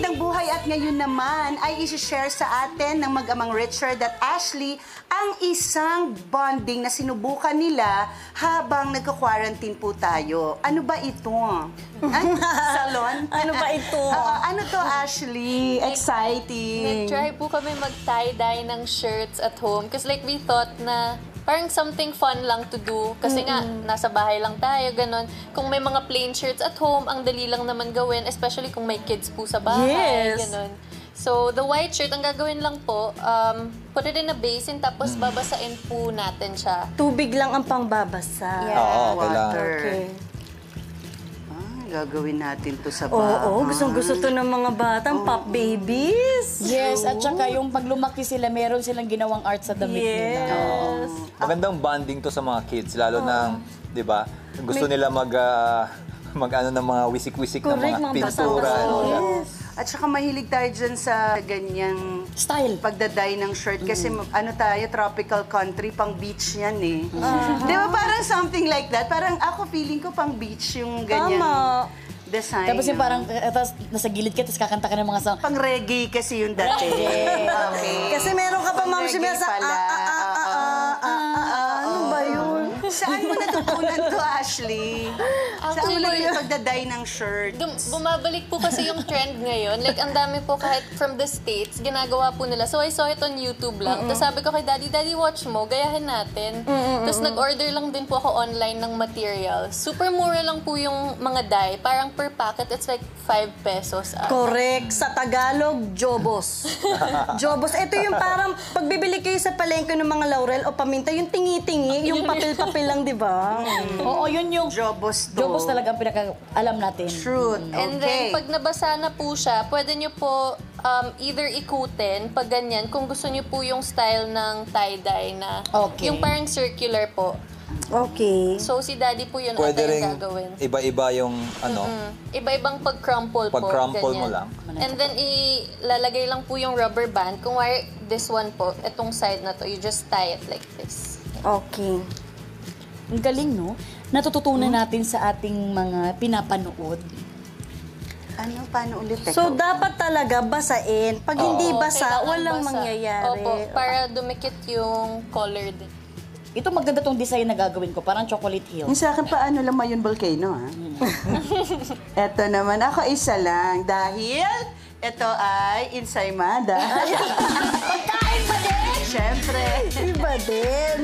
magandang buhay at ngayon naman ay isi-share sa atin ng mag-amang Richard at Ashley ang isang bonding na sinubukan nila habang nagka-quarantine po tayo. Ano ba ito? Salon? Ano ba ito? Ano to, Ashley? Exciting. Nag-try po kami mag-tie-dye ng shirts at home kasi like we thought na parang something fun lang to do. Kasi nga, nasa bahay lang tayo, ganun. Kung may mga plain shirts at home, ang dali lang naman gawin, especially kung may kids po sa bahay, ganun. So, the white shirt, ang gagawin lang po, put it in a basin, tapos babasain po natin siya. Tubig lang ang pangbabasa. Yeah. Water. Okay. Gagawin natin to sa bahay. Oo, gustong-gusto to ng mga batang pop babies. Yes, at saka yung pag lumaki sila, meron silang ginawang art sa damit nila. Yes. Magandang bonding to sa mga kids, lalo na, di ba, gusto nila mag-ano ng mga wisik-wisik na mga pintura. Yes. At saka mahilig tayo dyan sa ganyang Style. pagdaday ng shirt kasi ano tayo, tropical country, pang beach yan eh. Di ba parang something like that? Parang ako feeling ko pang beach yung ganyang design. Tapos yung parang, tapos nasa gilid ka, tapos kakanta ka ng mga song. pang reggae kasi yung dati. Okay. Kasi meron ka pa, Ma'am Reggae Shimea, sa pala. ano ba yun? Saan mo natutunan to, Ashley? Saan mo Actually, yung pagdaday ng shirt? Bumabalik po kasi yung trend ngayon. Like, ang dami po kahit from the States, ginagawa po nila. So, I saw it on YouTube lang. Tapos sabi ko kay Daddy, watch mo, gayahin natin. Tapos nag-order lang din po ako online ng material. Super mura lang po yung mga dye. Parang per packet, it's like 5 pesos. Correct. Sa Tagalog, jobos. Jobos. Ito yung parang pagbibili kayo sa palengke ng mga laurel o paminta, yung tingi-tingi, yung papel-papel lang, di ba? Oo, yun yung... Jobos to. Jobos talaga ang pinaka-alam natin. Truth. And then, pag nabasa na po siya, pwede nyo po either ikutin, pag ganyan, kung gusto nyo po yung style ng tie-dye na, yung parang circular po. Okay. So, si Daddy po yun Pwede ata rin yung gagawin. iba-iba yung ano, Iba-ibang pag-crumple po. pag-crumple mo ganyan. lang. And then, ilalagay lang po yung rubber band. Kung wari, this one po, itong side na to, you just tie it like this. Okay. Ang galing, no? Natututunan natin sa ating mga pinapanood. Ano, paano ulit? So, dapat talaga basain. Pag hindi basa, Kailangan walang basa. mangyayari. Opo, para dumikit yung color din. Ito maganda tong design na gagawin ko, parang chocolate hill. Yung sa akin pa, ano lang Mayon Volcano, ha? Eto naman, ako isa lang. Dahil ito ay ensaymada. Pagkain pa din! Siyempre. Iba din.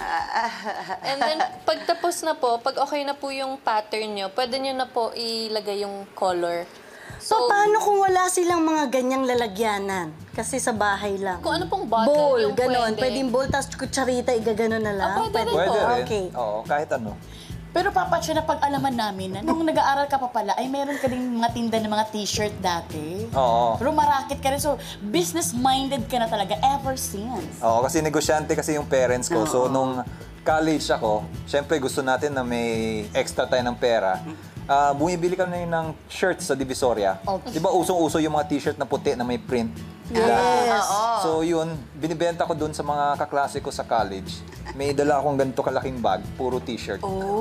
And then, pagtapos na po, pag okay na po yung pattern nyo, pwede nyo na po ilagay yung color. So, paano kung wala silang mga ganyang lalagyanan? Kasi sa bahay lang. Kung ano pong bottle Bowl, yung ganon. pwede. Pwedeng bowl, tapos kutsarita, igaganon na lang. Pwede rin Pwede po. rin. Okay. Oo, kahit ano. Pero Papa Che, na pag-alaman namin na nung nag-aaral ka pa pala, ay meron ka din mga tinda ng mga t-shirt dati. Oo. Pero marakit ka rin. So, business-minded ka na talaga ever since. Oo, kasi negosyante kasi yung parents ko. So, nung college ako, syempre gusto natin na may extra tayo ng pera. Bumibili kami ng shirts sa Divisoria. Di ba usong-uso yung mga t-shirt na puti na may print? Yes. So yun, binibenta ko dun sa mga kaklase ko sa college. May dala akong ganito kalaking bag, puro t-shirt.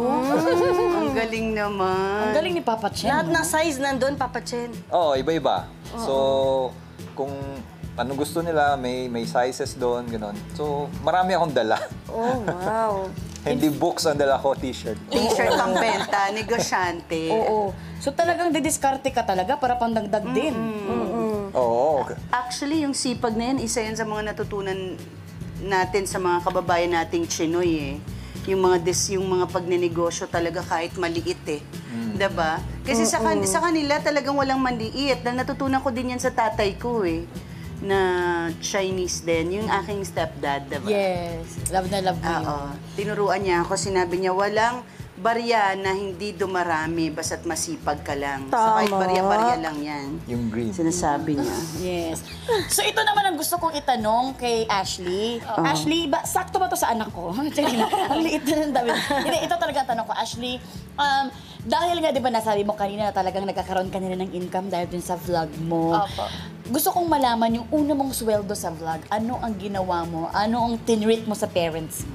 Ang galing naman. Ang galing ni Papa Che. Lahat ng size nandun, Papa Chen. Oo, iba-iba. So, kung anong gusto nila, may sizes doon, gano'n. So, marami akong dala. Oh, wow. Hindi books ang dala ko, t-shirt. T-shirt ang benta, negosyante. Oo. So, talagang didiskarte ka talaga para pandagdag din. Oo. Actually, yung sipag na yan, isa yan sa mga natutunan natin sa mga kababayan nating Chinoy eh. Yung mga pagnenegosyo talaga kahit maliit eh. Diba? Kasi sa kanila talagang walang maliit. Dahil natutunan ko din yan sa tatay ko eh. Na Chinese din. Yung aking stepdad, diba? Yes. Love na love mo yun. Oo. Tinuruan niya ako, sinabi niya, walang barya na hindi dumarami basta't masipag ka lang. So kahit Tama. barya-barya lang yan. Yung green. Sinasabi niya. Yes. So, ito naman ang gusto kong itanong kay Ashley. Ashley, sakto ba to sa anak ko? Ang liit na ng dami. Hindi, ito talaga ang tanong ko, Ashley. Dahil nga, di ba, nasabi mo kanina na talagang nagkakaroon ka nila ng income dahil dun sa vlog mo. Opo. Gusto kong malaman yung una mong sweldo sa vlog. Ano ang ginawa mo? Ano ang tinreat mo sa parents mo?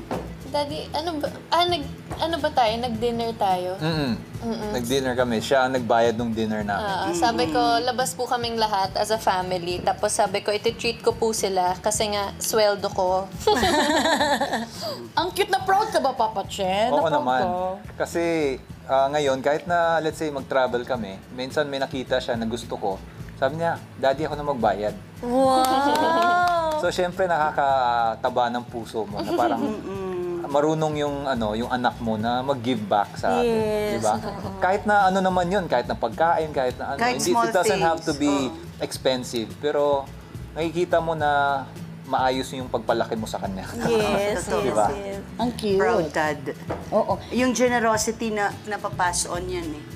Daddy, ano ba tayo? Nag-dinner tayo? Nag-dinner kami. Siya ang nagbayad ng dinner namin. Sabi ko, labas po kaming lahat as a family. Tapos sabi ko, iti-treat ko po sila kasi nga, sweldo ko. Ang cute na proud ka ba, Papa Chen? Oo Na proud naman. ka? Kasi ngayon, kahit na let's say mag-travel kami, minsan may nakita siya na gusto ko. Sabi niya, Daddy, ako na magbayad. Wow! So, syempre nakakataba ng puso mo na parang marunong yung anak mo na mag-give back sa atin, Yes. di ba? Kahit na ano naman yun, kahit na pagkain, kahit na ano, Kahit hindi, small it doesn't have to things. be expensive, pero nakikita mo na maayos yung pagpalaki mo sa kanya. Yes, Totoo. yes, Diba? yes. Ang cute. Proud dad. Oo. Yung generosity na napapass on yan eh.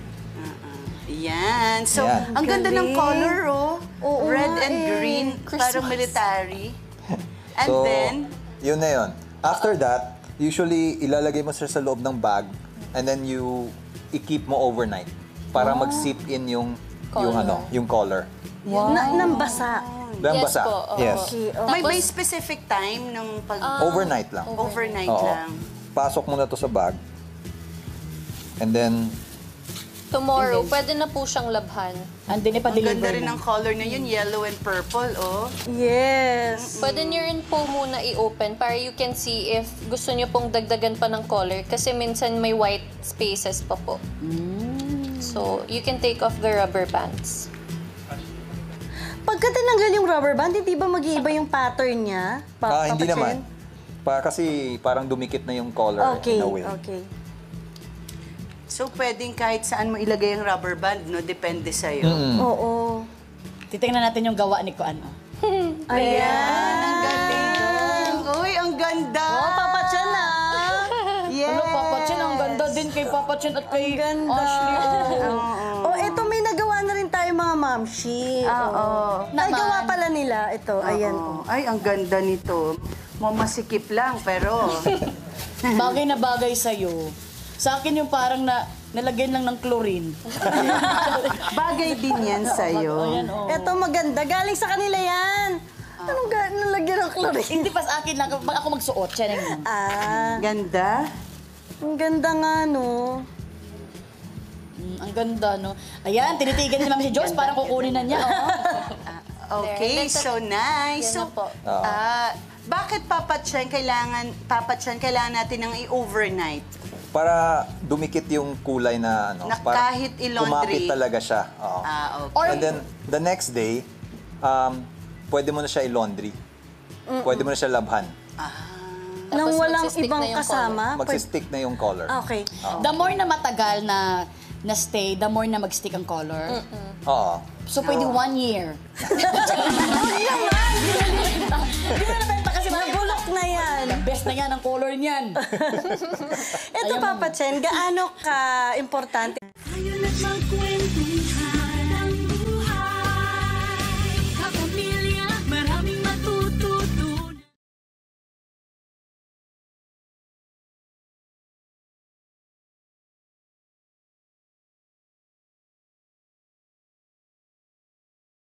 Yan. So, Yan. ang ganda ng Galing. color, oh. Oo Red nga and eh. green. Parang military. And So, then, yun na yun. After that, usually ilalagay mo siya sa loob ng bag and then i-keep mo overnight para mag-seep in yung color. Nang basa. Lang Yes basa. po, oo. Yes. Okay, oh. may specific time ng pag... Overnight lang. overnight Oo. lang. Pasok mo na to sa bag. And then, Tomorrow, pwede na po siyang labhan. Andun Ang ipa-deliver ganda rin na. ng color na yun, yellow and purple, oh. Yes. Pwede nyo rin po muna i-open para you can see if gusto nyo pong dagdagan pa ng color kasi minsan may white spaces pa po. So, you can take off the rubber bands. Pagka tinanggal yung rubber band, hindi ba mag-iiba yung pattern niya? hindi Papa naman. Chen? Kasi parang dumikit na yung color Okay, in a way. okay. So, pwedeng kahit saan mo ilagay yung rubber band, no? Depende sa'yo. Oo. Titingnan natin yung gawa ni Kuan. Ayan. Ang galing. Uy, ang ganda. Oh, Papa Chen ah. Yes. Ano, Papa Chen? Ang ganda din kay Papa Chen at kay Ganda. Ashley. Oh, eto may nagawa na rin tayo mga mamshi. Oo. Ay, gawa pala nila. Ito, ayan. Oo. Ay, ang ganda nito. Mamasikip lang, pero... Bagay na bagay sa'yo. Sa akin yung parang nalagyan lang ng chlorine. Bagay din yan sa'yo. Ayan, oh. Ito maganda. Galing sa kanila yan. Anong nalagyan ng chlorine? Hindi pa sa akin lang. Pag ako magsuot, siya na yun. Ganda. Ang ganda nga, no? Ang ganda, no? Ayan, tinitigan ni Ma'am si Joyce, parang kukunin na niya, oh. Okay, There. so nice. Yan So, na po. bakit Papa Chen, kailangan natin ng i-overnight? Para dumikit yung kulay na Na para kahit i-laundry. kumapit talaga siya. Oo. Okay. And then, the next day, pwede mo na siya i-laundry. Pwede mo na siya labhan. Nang Tapos walang magsistick ibang na yung kasama? Magsistick na yung color. Okay. The more na matagal na stay, the more na mag-stick ang color. Oo. So, pwede 1 year. Hindi na nabenta kasi Nabulok na yan. the best na yan ang color niyan. Ito, Papa Chen, gaano ka importante? Tayo na't magkwento.